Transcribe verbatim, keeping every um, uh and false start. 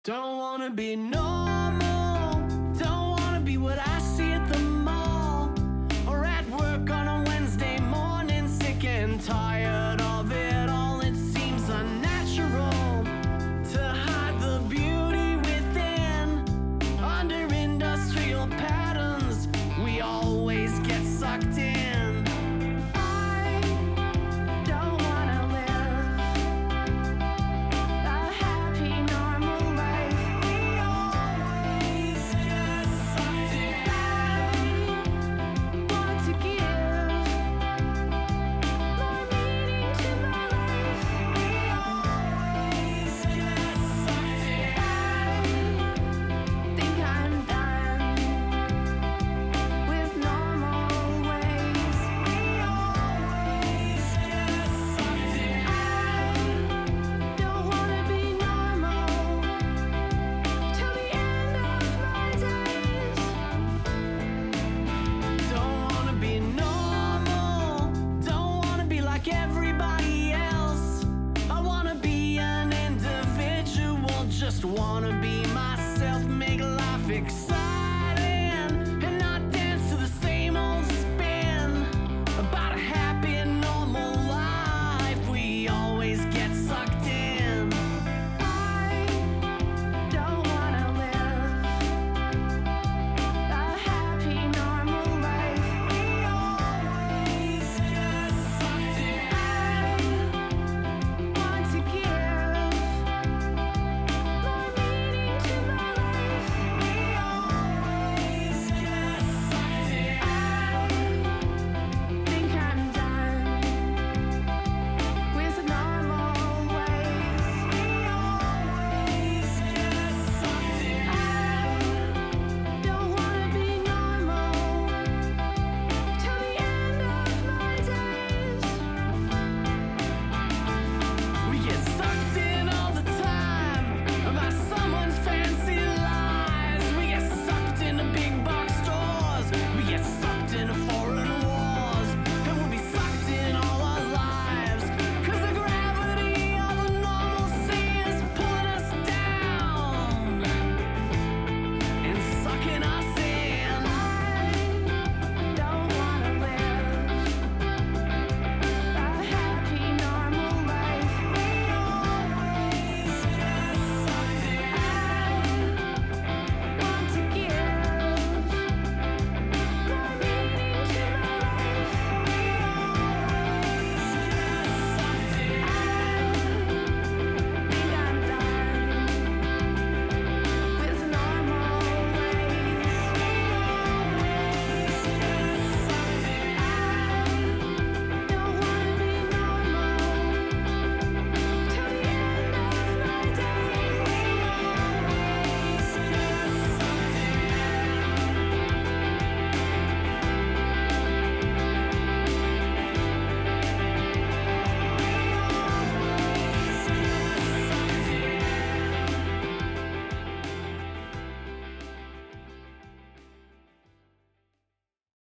Don't wanna be normal, don't wanna be what I see at the mall or at work on a Wednesday morning, sick and tired of it all. It seems unnatural to hide the beauty within. Under industrial patterns, we always get sucked in. Just wanna be myself, make life exciting.